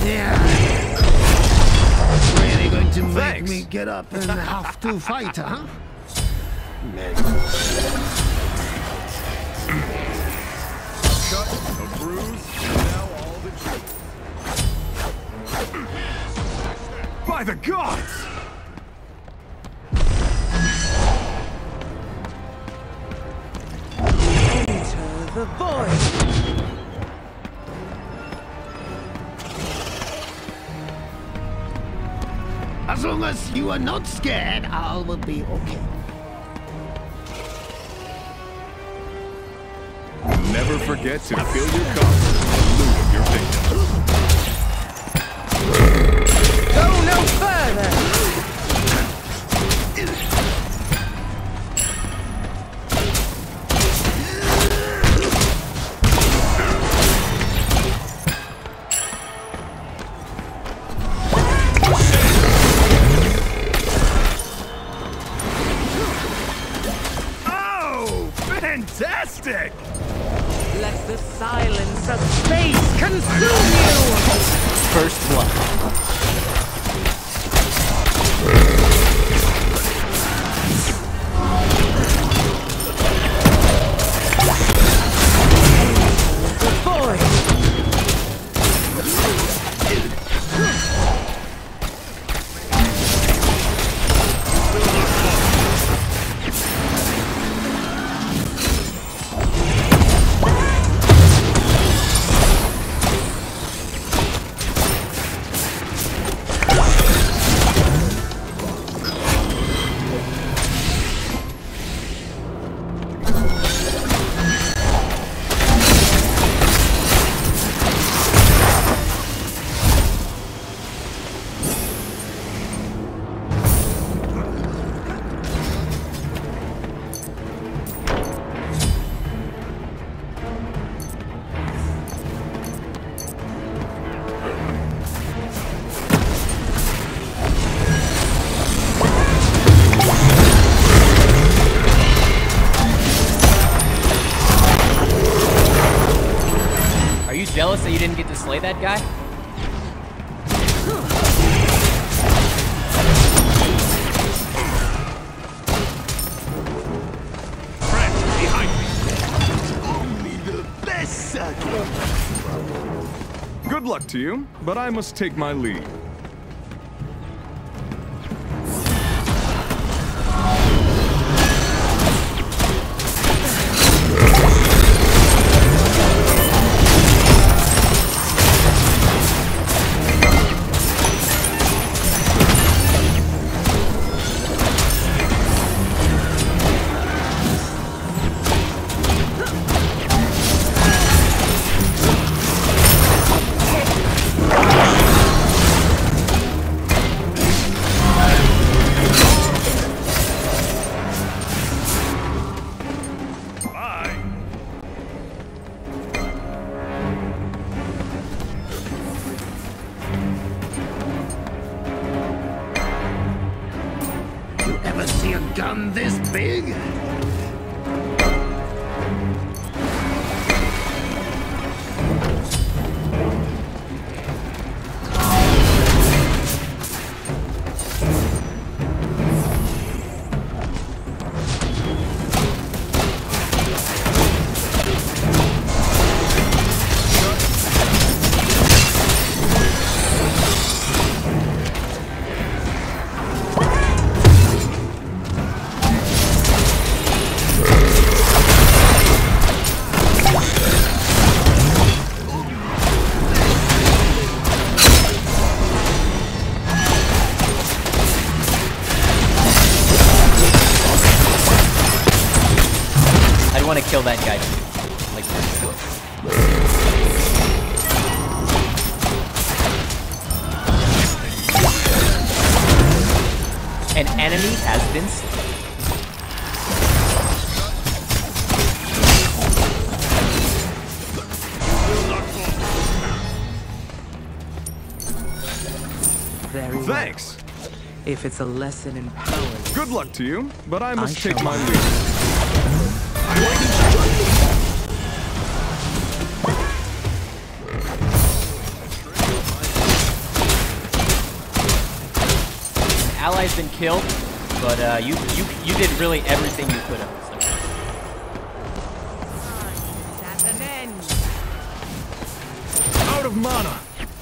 Yeah. Really going to make me get up and have to fight, huh? Cut, a bruise, and now all the truth. By the gods! Enter the void! As long as you are not scared, I will be okay. Never forget to fill your cup in lieu of your victim. Go no further! Oh, fantastic! Let the silence of space consume you! First blood. The void! Are you jealous that you didn't get to slay that guy? Friend, behind me. Only the best sacrifice. Good luck to you, but I must take my leave. Ever see a gun this big? I'd want to kill that guy. Like, an enemy has been slain. Very well. Thanks. If it's a lesson in power. Good luck to you, but I must shall take my not. leave. ally's been killed, but you did really everything you could have. So. It's at an end. Out of mana.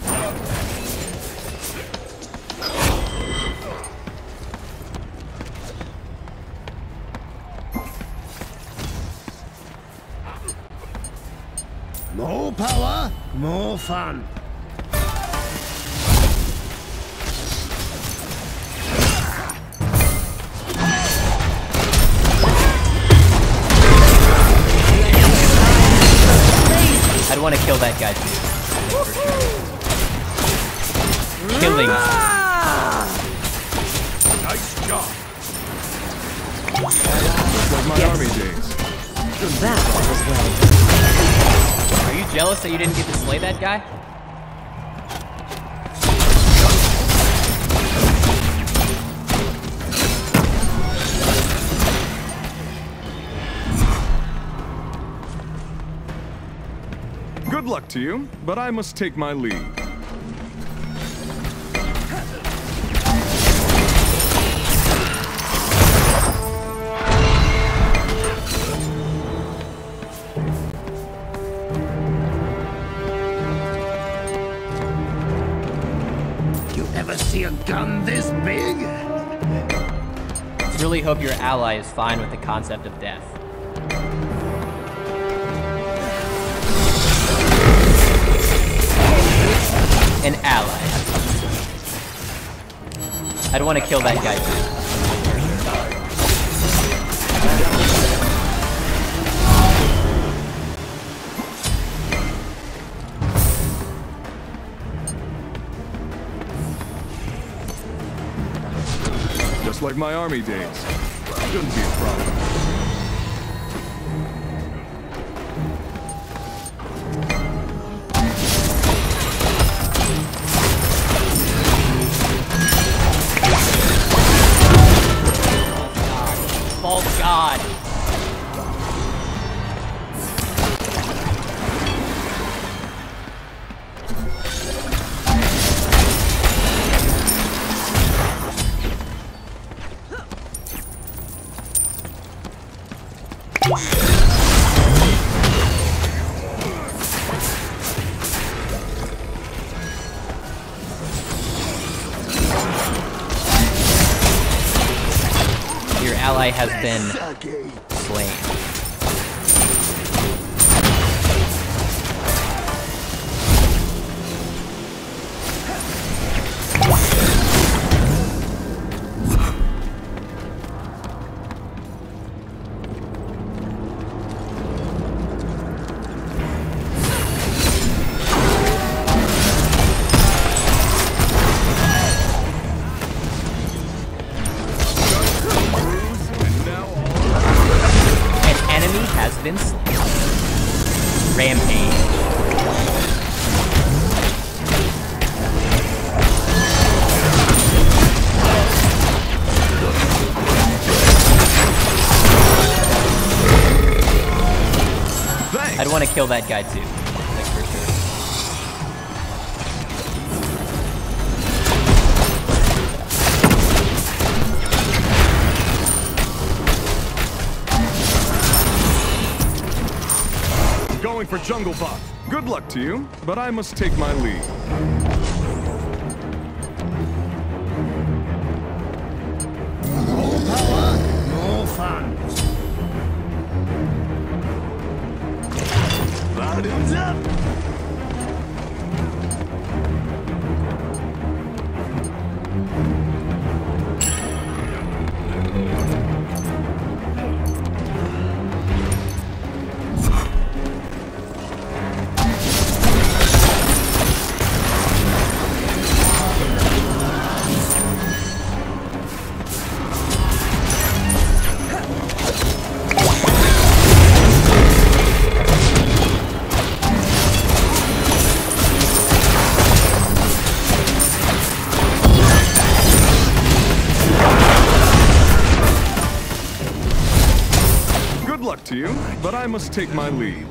More power, more fun. I'd want to kill that guy too. Killing. Nice job. Like my army days. That was well. Are you jealous that you didn't get to slay that guy? Good luck to you, but I must take my leave. You ever see a gun this big? Really hope your ally is fine with the concept of death. An ally. I'd want to kill that guy too. Just like my army days. Shouldn't be a problem. Oh God. Your ally has been slain. Has been slain. Rampage. Thanks. I'd want to kill that guy too. Like for sure. Going for jungle bot. Good luck to you, but I must take my leave. More power, more fun. Bottoms up. Good luck to you, but I must take my leave.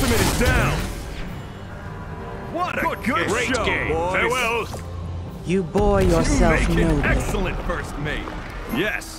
ultimate is down. What a good Great show, game. boys. Farewell. You bore yourself You make an nobly. excellent first mate. Yes.